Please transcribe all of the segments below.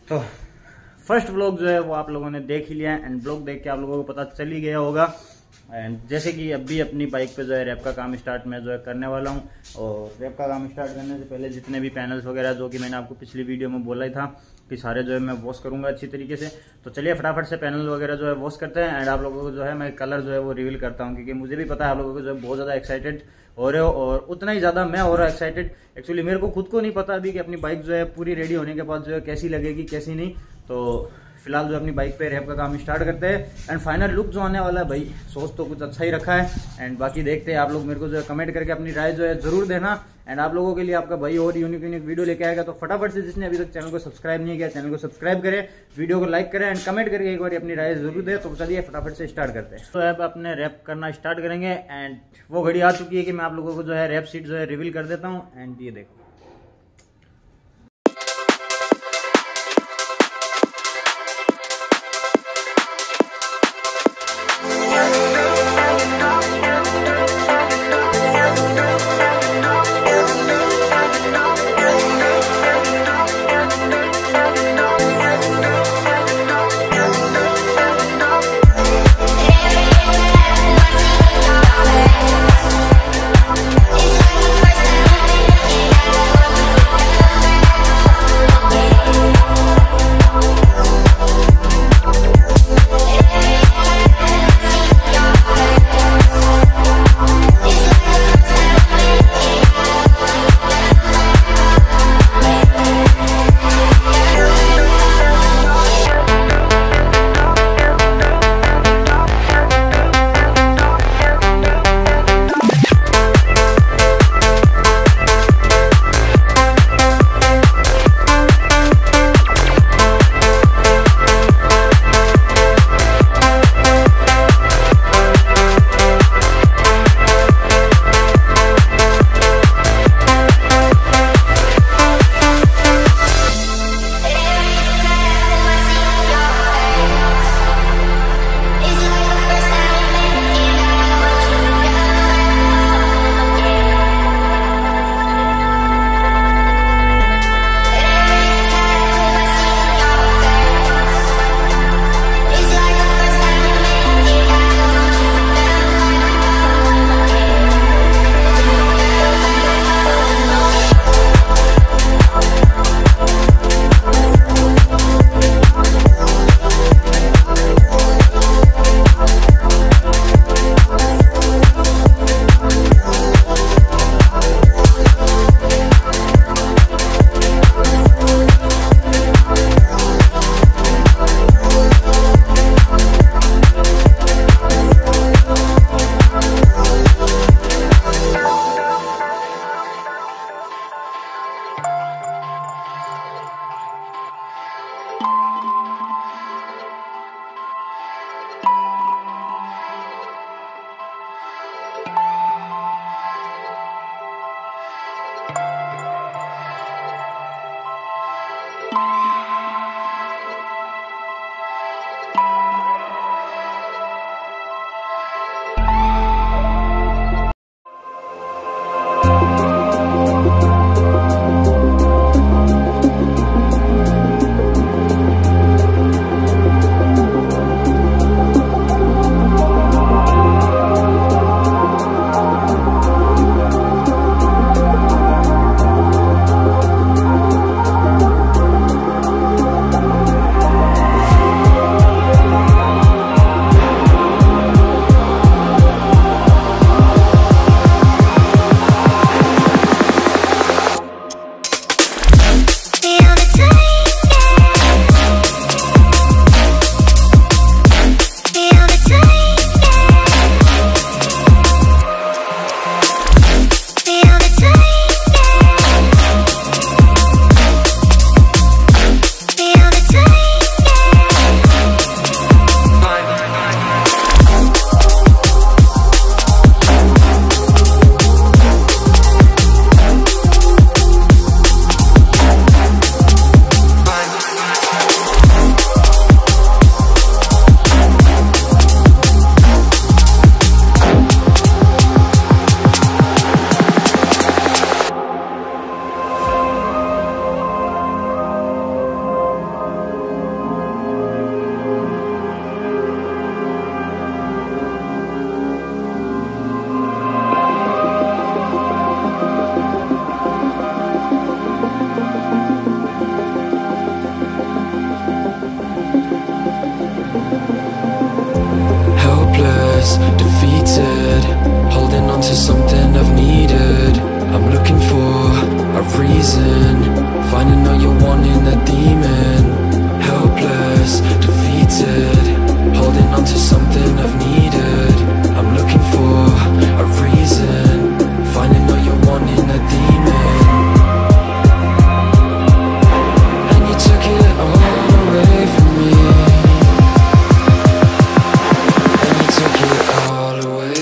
तो first blog जो है वो आप लोगों ने देख ही लिया है एंड ब्लॉग देख के आप लोगों को पता चल ही गया होगा। एंड जैसे कि अभी अपनी बाइक पे जो है रैप का काम स्टार्ट मैं जो है करने वाला हूँ। और रैप का काम स्टार्ट करने से पहले जितने भी पैनल्स वगैरह जो कि मैंने आपको पिछली वीडियो में बोला ही था कि सारे जो है मैं वॉश करूँगा अच्छी तरीके से। तो चलिए फटाफट से पैनल वगैरह जो है वॉश करते हैं एंड आप लोगों को जो है मैं कलर जो है वो रिवील करता हूँ, क्योंकि मुझे भी पता है आप लोगों को जो है बहुत ज़्यादा एक्साइटेड हो रहे हो और उतना ही ज़्यादा मैं हो रहा एक्साइटेड। एक्चुअली मेरे को खुद को नहीं पता अभी कि अपनी बाइक जो है पूरी रेडी होने के बाद जो है कैसी लगेगी कैसी नहीं। तो फिलहाल जो अपनी बाइक पे रैप का काम स्टार्ट करते हैं एंड फाइनल लुक जो आने वाला है भाई सोच तो कुछ अच्छा ही रखा है। एंड बाकी देखते हैं, आप लोग मेरे को जो है कमेंट करके अपनी राय जो है जरूर देना। एंड आप लोगों के लिए आपका भाई और यूनिक वीडियो लेके आएगा। तो फटाफट से जिसने अभी तक चैनल को सब्सक्राइब नहीं किया चैनल को सब्सक्राइब करें, वीडियो को लाइक करें एंड कमेंट करके एक बार अपनी राय जरूर दे। तो चलिए फटाफट से स्टार्ट करते हैं। तो अब अपने रैप करना स्टार्ट करेंगे एंड वो घड़ी आ चुकी है कि मैं आप लोगों को जो है रैप सीट जो है रिवील कर देता हूँ। एंड ये देखो to something I've needed. I'm looking for a reason, finding all you're wanting a demon. And you took it all away from me. And you took it all away.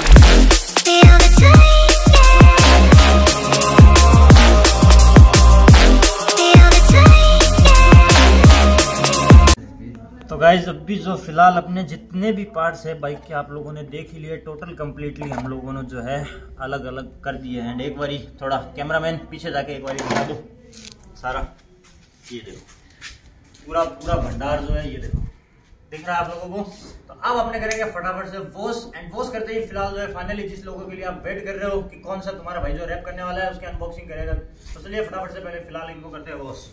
तो guys अभी जो फिलहाल अपने जितने भी parts है bike के आप लोगों ने देख ही लिए, टोटल कंप्लीटली हम लोगों ने जो है अलग अलग कर दिए हैं। एक बारी थोड़ा कैमरामैन पीछे जाके एक बारी दिखा दो सारा, ये देखो पूरा पूरा भंडार जो है ये देखो दिख रहा है आप लोगों को। तो अब अपने करेंगे फटाफट से वॉश, एंड वॉश करते ही फिलहाल जो है फाइनली जिस लोगों के लिए आप वेट कर रहे हो कि कौन सा तुम्हारा भाई जो रैप करने वाला है उसकी अनबॉक्सिंग करेगा, तो चलिए फटाफट से पहले फिलहाल इनको करते हैं wash.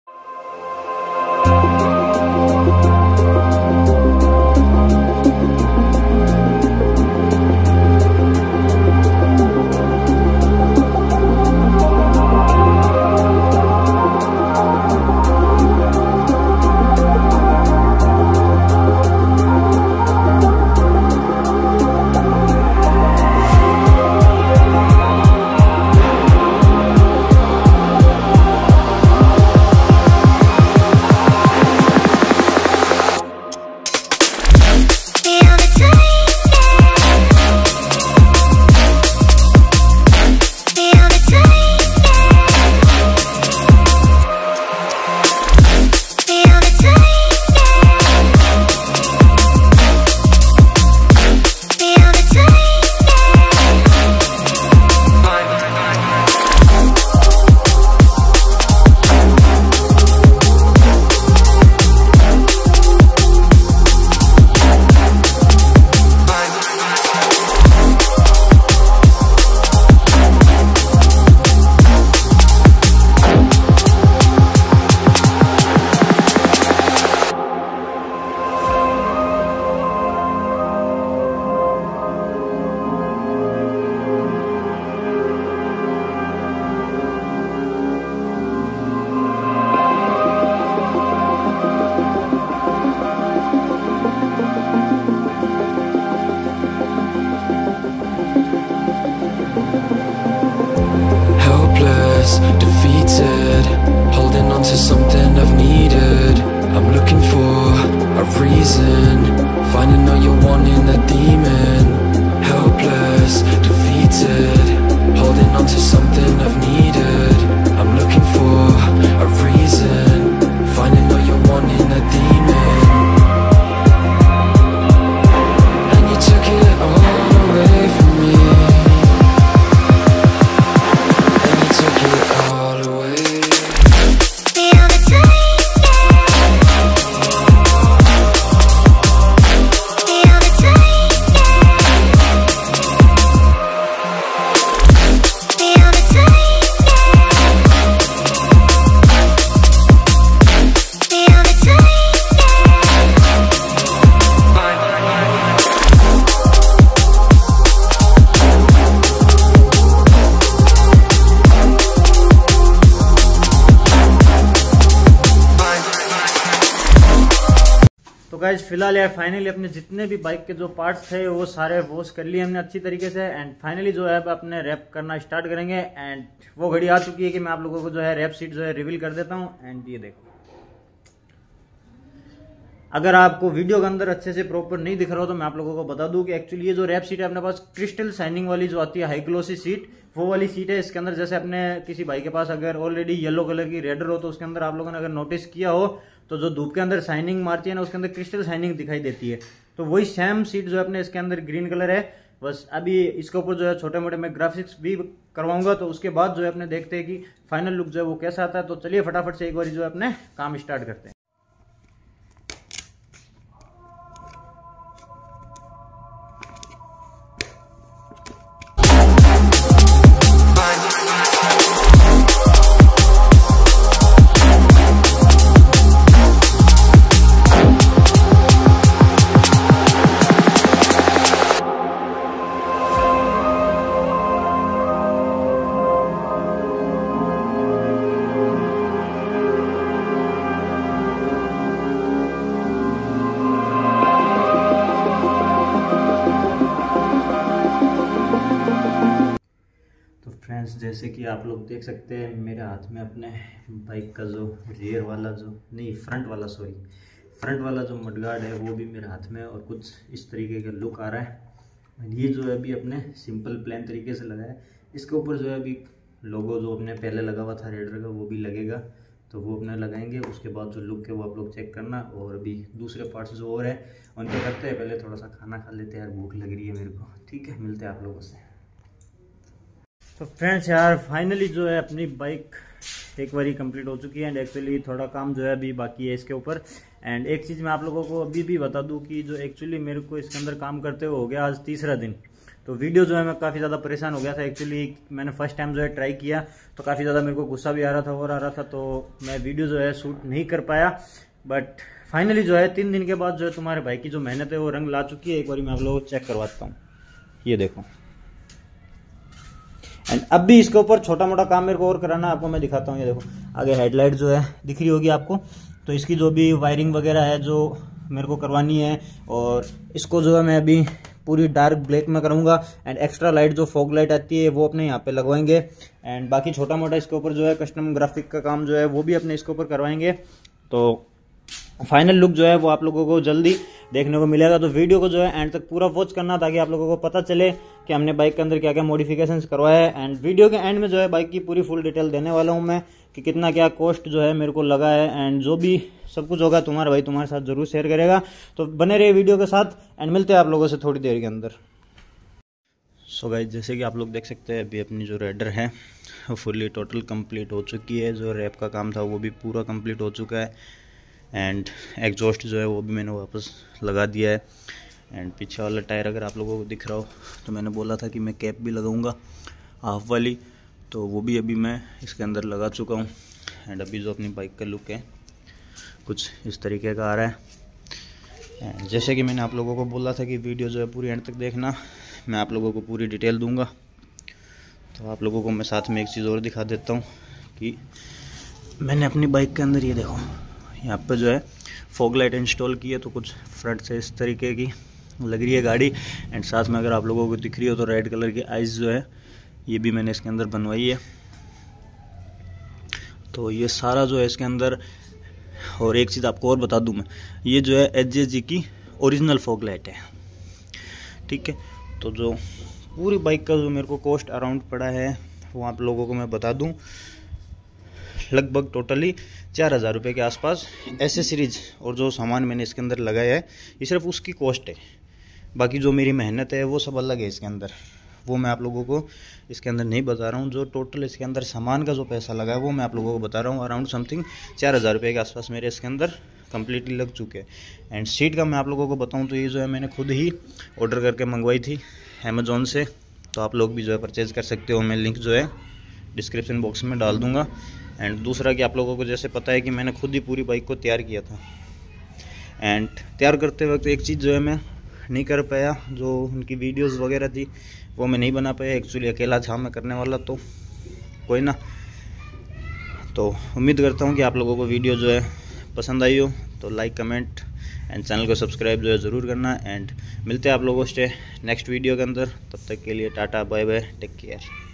Defeated, holding on to something I've needed. I'm looking for a reason, finding all you're wanting a demon. Helpless, defeated, holding on to something I've needed. I'm looking for a reason, finding all you're wanting a demon. And you took it all away from me. तो guys फिलहाल यार finally अपने जितने भी bike के जो parts थे वो सारे वॉश कर लिए हमने अच्छी तरीके से, एंड फाइनली जो है अब अपने रैप करना स्टार्ट करेंगे। एंड वो घड़ी आ चुकी है कि मैं आप लोगों को जो है रैप सीट जो है रिवील कर देता हूँ। एंड ये देखो, अगर आपको वीडियो के अंदर अच्छे से प्रॉपर नहीं दिख रहा हो तो मैं आप लोगों को बता दूं कि एक्चुअली ये जो रैप सीट है अपने पास क्रिस्टल शाइनिंग वाली जो आती है हाई ग्लोसी सीट, वो वाली सीट है। इसके अंदर जैसे अपने किसी भाई के पास अगर ऑलरेडी येलो कलर की रेडर हो तो उसके अंदर आप लोगों ने अगर नोटिस किया हो तो जो धूप के अंदर शाइनिंग मारती है ना उसके अंदर क्रिस्टल शाइनिंग दिखाई देती है। तो वही सेम सीट जो है अपने इसके अंदर ग्रीन कलर है। बस अभी इसके ऊपर जो है छोटे मोटे मैं ग्राफिक्स भी करवाऊंगा, तो उसके बाद जो है अपने देखते हैं कि फाइनल लुक जो है वो कैसा आता है। तो चलिए फटाफट से एक बार जो है अपने काम स्टार्ट करते हैं। फ्रेंड्स, जैसे कि आप लोग देख सकते हैं मेरे हाथ में अपने बाइक का जो रियर वाला फ्रंट वाला जो मडगार्ड है वो भी मेरे हाथ में, और कुछ इस तरीके का लुक आ रहा है। ये जो है अभी अपने सिंपल प्लेन तरीके से लगा है। इसके ऊपर जो है अभी लोगो जो अपने पहले लगा हुआ था रेडर का वो भी लगेगा, तो वो अपने लगाएंगे। उसके बाद जो लुक है वो आप लोग चेक करना। और अभी दूसरे पार्ट्स जो और है उनके करते हैं, पहले थोड़ा सा खाना खा लेते हैं यार, भूख लग रही है मेरे को। ठीक है, मिलते हैं आप लोगों से। तो फ्रेंड्स यार फाइनली जो है अपनी बाइक एक बारी कंप्लीट हो चुकी है, एंड एक्चुअली थोड़ा काम जो है अभी बाकी है इसके ऊपर। एंड एक चीज़ मैं आप लोगों को अभी भी बता दूं कि जो एक्चुअली मेरे को इसके अंदर काम करते हुए हो गया आज तीसरा दिन। तो वीडियो जो है मैं काफ़ी ज़्यादा परेशान हो गया था। एक्चुअली मैंने फर्स्ट टाइम जो है ट्राई किया तो काफ़ी ज़्यादा मेरे को गुस्सा भी आ रहा था और आ रहा था, तो मैं वीडियो जो है शूट नहीं कर पाया। बट फाइनली जो है 3 दिन के बाद जो है तुम्हारे भाई की जो मेहनत है वो रंग ला चुकी है। एक बार मैं आप लोगों को चेक करवाता हूँ, ये देखो। एंड अब भी इसके ऊपर छोटा मोटा काम मेरे को और कराना है, आपको मैं दिखाता हूँ। ये देखो आगे हेडलाइट जो है दिख रही होगी आपको, तो इसकी जो भी वायरिंग वगैरह है जो मेरे को करवानी है, और इसको जो है मैं अभी पूरी डार्क ब्लैक में करूँगा। एंड एक्स्ट्रा लाइट जो फॉग लाइट आती है वो अपने यहाँ पे लगवाएंगे। एंड बाकी छोटा मोटा इसके ऊपर जो है कस्टम ग्राफिक का काम जो है वो भी अपने इसके ऊपर करवाएंगे। तो फाइनल लुक जो है वो आप लोगों को जल्दी देखने को मिलेगा। तो वीडियो को जो है एंड तक पूरा वॉच करना ताकि आप लोगों को पता चले कि हमने बाइक के अंदर क्या क्या मॉडिफिकेशंस करवाया है। एंड वीडियो के एंड में जो है बाइक की पूरी फुल डिटेल देने वाला हूं मैं कि कितना क्या कॉस्ट जो है मेरे को लगा है। एंड जो भी सब कुछ होगा तुम्हारा भाई तुम्हारे साथ जरूर शेयर करेगा। तो बने रहिए वीडियो के साथ एंड मिलते हैं आप लोगों से थोड़ी देर के अंदर। सो गाइस, जैसे कि आप लोग देख सकते हैं अभी अपनी जो रेडर है वो फुली टोटल कंप्लीट हो चुकी है। जो रैप का काम था वो भी पूरा कंप्लीट हो चुका है। एंड एग्जॉस्ट जो है वो भी मैंने वापस लगा दिया है। एंड पीछे वाला टायर अगर आप लोगों को दिख रहा हो तो मैंने बोला था कि मैं कैप भी लगाऊंगा हाफ वाली, तो वो भी अभी मैं इसके अंदर लगा चुका हूँ। एंड अभी जो अपनी बाइक का लुक है कुछ इस तरीके का आ रहा है। एंड जैसे कि मैंने आप लोगों को बोला था कि वीडियो जो है पूरी एंड तक देखना, मैं आप लोगों को पूरी डिटेल दूंगा। तो आप लोगों को मैं साथ में एक चीज़ और दिखा देता हूँ कि मैंने अपनी बाइक के अंदर ये देखो यहाँ पे जो है फॉग लाइट इंस्टॉल की है, तो कुछ फ्रंट से इस तरीके की लग रही है गाड़ी। एंड साथ में अगर आप लोगों को दिख रही हो तो रेड कलर की आइज़ जो है ये भी मैंने इसके अंदर बनवाई है। तो ये सारा जो है इसके अंदर। और एक चीज़ आपको और बता दूं मैं, ये जो है HJG की ओरिजिनल फॉग लाइट है। ठीक है, तो जो पूरी बाइक का जो मेरे को कॉस्ट अराउंड पड़ा है वो आप लोगों को मैं बता दूं, लगभग टोटली 4000 रुपये के आसपास। एसेसरीज और जो सामान मैंने इसके अंदर लगाया है ये सिर्फ उसकी कॉस्ट है। बाकी जो मेरी मेहनत है वो सब अलग है इसके अंदर, वो मैं आप लोगों को इसके अंदर नहीं बता रहा हूँ। जो टोटल इसके अंदर सामान का जो पैसा लगा है वो मैं आप लोगों को बता रहा हूँ। अराउंड समथिंग 4000 रुपये के आसपास मेरे इसके अंदर कम्प्लीटली लग चुके हैं। एंड सीट का मैं आप लोगों को बताऊँ तो ये जो है मैंने खुद ही ऑर्डर करके मंगवाई थी अमेज़ॉन से, तो आप लोग भी जो है परचेज कर सकते हो। मैं लिंक जो है डिस्क्रिप्शन बॉक्स में डाल दूँगा। एंड दूसरा कि आप लोगों को जैसे पता है कि मैंने खुद ही पूरी बाइक को तैयार किया था। एंड तैयार करते वक्त एक चीज़ जो है मैं नहीं कर पाया, जो उनकी वीडियोस वगैरह थी वो मैं नहीं बना पाया। एक्चुअली अकेला था मैं करने वाला, तो कोई ना। तो उम्मीद करता हूँ कि आप लोगों को वीडियो जो है पसंद आई हो, तो लाइक कमेंट एंड चैनल को सब्सक्राइब जो है ज़रूर करना। एंड मिलते हैं आप लोगों से नेक्स्ट वीडियो के अंदर। तब तक के लिए tata bye bye, take care.